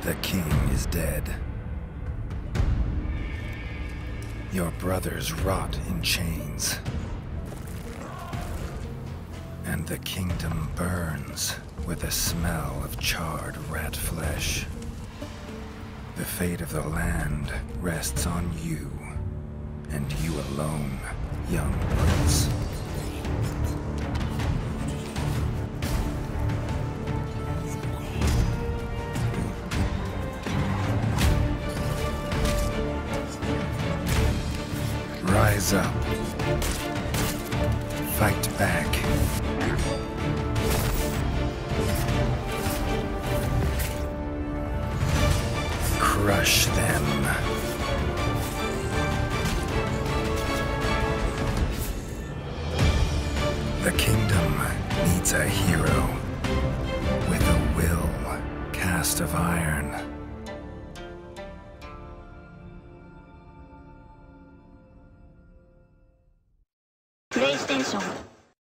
The king is dead. Your brothers rot in chains. And the kingdom burns with a smell of charred rat flesh. The fate of the land rests on you, and you alone, young prince. Rise up. Fight back. Crush them. The kingdom needs a hero with a will cast of iron. PlayStation